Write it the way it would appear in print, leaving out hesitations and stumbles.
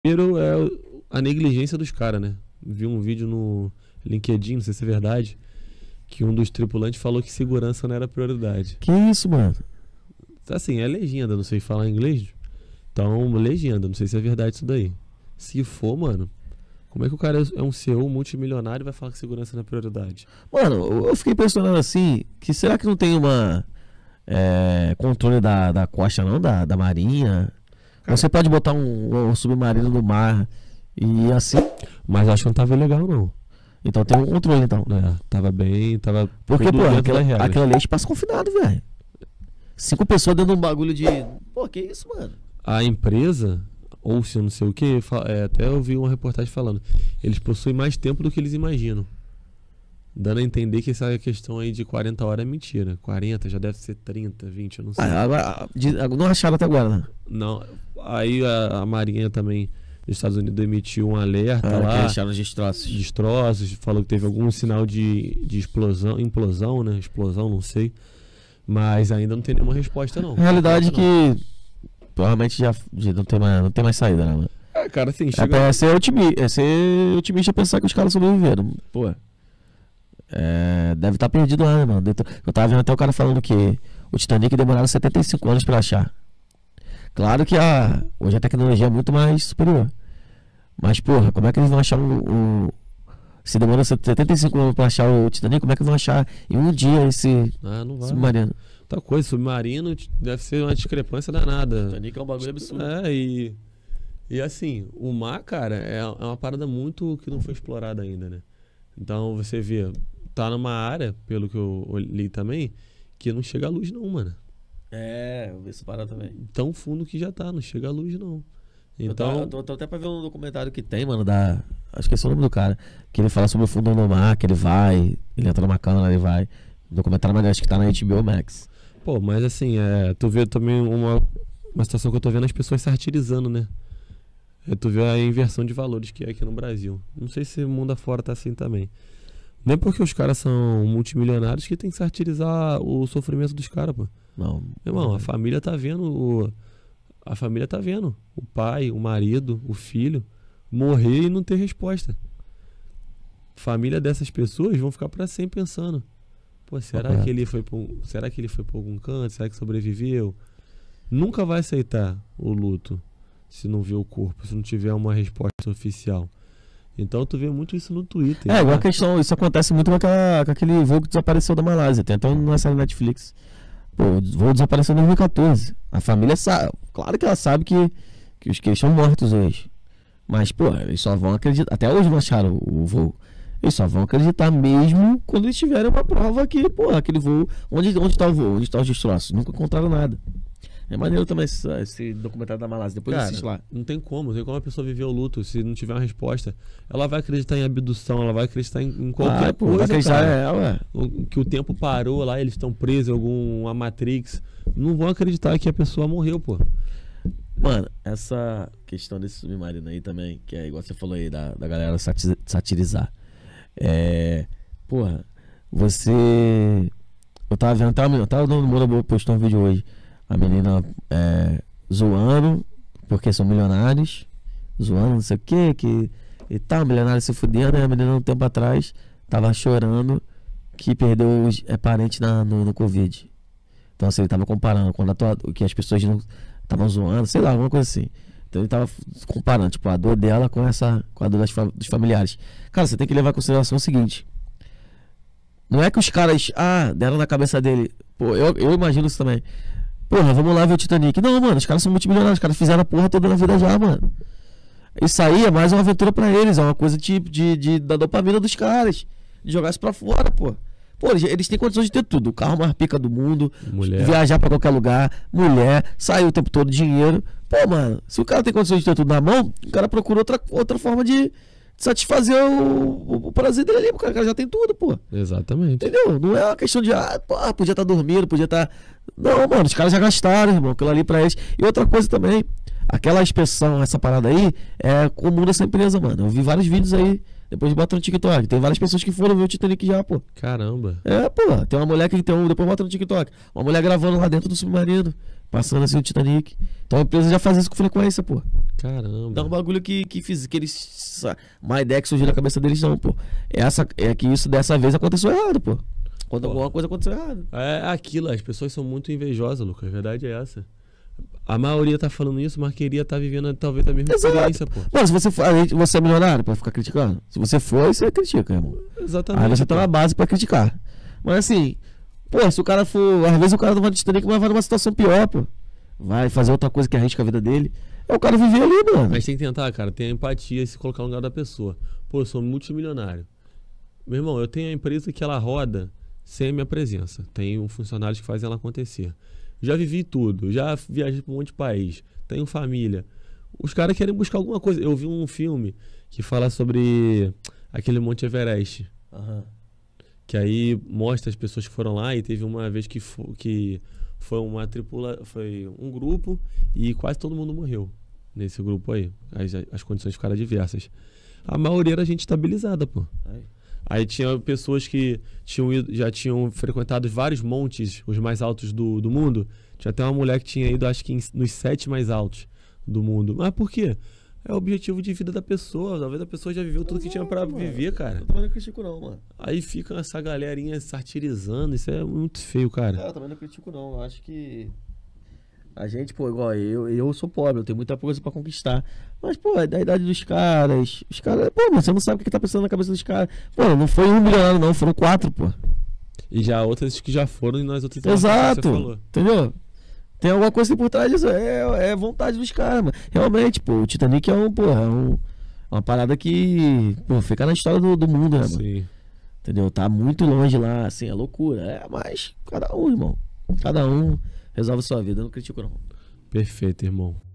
Primeiro é a negligência dos caras, né? Vi um vídeo no LinkedIn, não sei se é verdade, que um dos tripulantes falou que segurança não era prioridade. Que isso, mano? Assim, é legenda, não sei falar inglês. Então, legenda, não sei se é verdade isso daí. Se for, mano, como é que o cara é um CEO multimilionário e vai falar que segurança não é prioridade? Mano, eu fiquei pensando assim, que será que não tem uma controle da costa não, da marinha? Cara, Você pode botar um submarino no mar e assim, mas acho que não tava legal, não. então tem um controle então. É, tava bem, tava Porque, tudo pô, dentro das regras. aquela ali é espaço confinado, velho. 5 pessoas dentro de um bagulho de... Pô, que isso, mano? A empresa, ou se eu não sei o que, até eu vi uma reportagem falando, eles possuem mais tempo do que eles imaginam. Dando a entender que essa questão aí de 40 horas é mentira. 40, já deve ser 30, 20, eu não sei. Não acharam até agora, né? Não, aí a Marinha também dos Estados Unidos emitiu um alerta Que lá, acharam os destroços, falou que teve algum sinal de explosão, implosão, né? Explosão, não sei. Mas ainda não tem nenhuma resposta, não. A realidade é que provavelmente já não tem mais saída, né, mano? É, cara, assim, É ser otimista pensar que os caras sobreviveram. Pô. Deve estar perdido lá, né, mano? Eu tava vendo até o cara falando que o Titanic demoraram 75 anos pra achar. Claro que hoje a tecnologia é muito mais superior. Mas, porra, como é que eles vão achar se demora 75 anos pra achar o Titanic, como é que vão achar em um dia esse não vai, submarino? Outra coisa, submarino deve ser uma discrepância danada. Titanic é um bagulho absurdo. E assim, o mar, cara, é uma parada muito que não foi explorada ainda, né? Então você vê, tá numa área, pelo que eu li também, que não chega a luz não, mano. Eu vi essa parada também. Tão fundo que já tá, não chega a luz não. Então, eu tô até pra ver um documentário que tem, mano, acho que esse é o nome do cara, que ele fala sobre o fundo do mar, que ele entra numa câmera, ele vai. Documentário, mas acho que tá na HBO Max. Pô, mas assim, tu vê também uma situação que eu tô vendo as pessoas satirizando, né? Tu vê a inversão de valores que é aqui no Brasil. Não sei se o mundo afora tá assim também. Nem porque os caras são multimilionários que tem que satirizar o sofrimento dos caras, pô. Não. Irmão, a família tá vendo a família tá vendo o pai, o marido, o filho morrer e não ter resposta. Família dessas pessoas vão ficar pra sempre pensando: pô, será que ele foi pra algum canto? Será que sobreviveu? Nunca vai aceitar o luto se não ver o corpo, se não tiver uma resposta oficial. Então tu vê muito isso no Twitter. Igual a questão, isso acontece muito com aquele voo que desapareceu da Malásia. Tem até uma série na Netflix. Pô, o voo desapareceu em 2014. A família sabe, claro que ela sabe que eles estão mortos hoje. Mas, pô, eles só vão acreditar. Até hoje não acharam o voo. Eles só vão acreditar mesmo quando eles tiverem uma prova que, pô, aquele voo. Onde tá o voo? Onde tá os destroços? Nunca encontraram nada. É maneiro também esse documentário da Malásia. Depois assiste lá. Não tem como a pessoa viver o luto se não tiver uma resposta. Ela vai acreditar em abdução, ela vai acreditar em qualquer coisa, vai acreditar, cara. Que o tempo parou lá, eles estão presos em alguma Matrix. Não vão acreditar que a pessoa morreu, pô. Mano, essa questão desse submarino aí também, que é igual você falou aí, da galera satirizar. Porra, eu tava vendo, tava no Mundo postou um vídeo hoje. A menina zoando, porque são milionários, zoando, não sei o que e tal, milionário se fudendo. E a menina, um tempo atrás, tava chorando que perdeu os parentes no Covid. Então, assim, ele tava comparando que as pessoas não estavam zoando, sei lá, alguma coisa assim. Então, ele tava comparando, tipo, a dor dela com a dor dos familiares. Cara, você tem que levar em consideração o seguinte: não é que os caras, deram na cabeça dele. Pô, eu imagino isso também. Porra, vamos lá ver o Titanic. Não, mano, os caras são multimilionários, os caras fizeram a porra toda na vida já, mano. Isso aí é mais uma aventura pra eles, é uma coisa tipo da dopamina dos caras, de jogar isso pra fora, pô. Pô, eles têm condições de ter tudo: o carro mais pica do mundo, viajar pra qualquer lugar, mulher, sair o tempo todo, dinheiro. Pô, mano, se o cara tem condições de ter tudo na mão, o cara procura outra forma de satisfazer o prazer dele ali, porque o cara já tem tudo, pô. Exatamente. Entendeu? Não é uma questão de, podia estar dormindo, podia estar... Não, mano, os caras já gastaram, irmão, aquilo ali pra eles. E outra coisa também, aquela expressão, essa parada aí, é comum dessa empresa, mano. Eu vi vários vídeos aí, depois bota no TikTok. Tem várias pessoas que foram ver o Titanic já, pô. Caramba. É, pô. Tem uma mulher que tem depois bota no TikTok. Uma mulher gravando lá dentro do submarino, passando assim o Titanic. Então a empresa já faz isso com frequência, pô. Caramba. Então é um bagulho que eles. Uma ideia que surgiu na cabeça deles, não, pô. É que isso dessa vez aconteceu errado, pô. Quando alguma coisa aconteceu errado. É aquilo, as pessoas são muito invejosas, Lucas. A verdade é essa. A maioria tá falando isso, mas queria estar vivendo talvez a mesma experiência, pô. Mano, se você for, você é milionário pra ficar criticando? Se você for, você critica, irmão. Exatamente. Aí você tá na base pra criticar. Mas assim, pô, se o cara for. Às vezes o cara não vai Titanic, mas vai numa situação pior, pô. Vai fazer outra coisa que arrisca a vida dele. É o cara viver ali, mano. Mas tem que tentar, cara, ter empatia e se colocar no lugar da pessoa. Pô, eu sou multimilionário. Meu irmão, eu tenho a empresa que ela roda sem a minha presença. Tenho funcionários que fazem ela acontecer. Já vivi tudo, já viajei para um monte de país, tenho família. Os caras querem buscar alguma coisa. Eu vi um filme que fala sobre aquele Monte Everest. Aham. Que aí mostra as pessoas que foram lá e teve uma vez que foi um grupo e quase todo mundo morreu nesse grupo aí. As condições ficaram diversas. A maioria era gente estabilizada, pô. Aí tinha pessoas que já tinham frequentado vários montes, os mais altos do mundo. Tinha até uma mulher que tinha ido, acho que nos 7 mais altos do mundo. Mas por quê? É o objetivo de vida da pessoa. Talvez a pessoa já viveu tudo que tinha pra viver, cara. Eu também não critico, não, mano. Aí fica essa galerinha satirizando. Isso é muito feio, cara. Eu também não critico, não. Eu acho que a gente, pô, igual eu sou pobre, eu tenho muita coisa pra conquistar. Mas, pô, é da idade dos caras. Os caras, pô, você não sabe o que tá pensando na cabeça dos caras. Pô, não foi 1 milionário, não, foram 4, pô. E já outras que já foram e nós outras Exato, que você falou. entendeu? Tem alguma coisa por trás disso. É vontade dos caras, mano. Realmente, pô, o Titanic é uma parada que, pô, fica na história do mundo, né, mano? Sim. Entendeu? Tá muito longe lá, assim, é loucura. É, mas cada um, irmão. Cada um resolve a sua vida, eu não critico, não. Perfeito, irmão.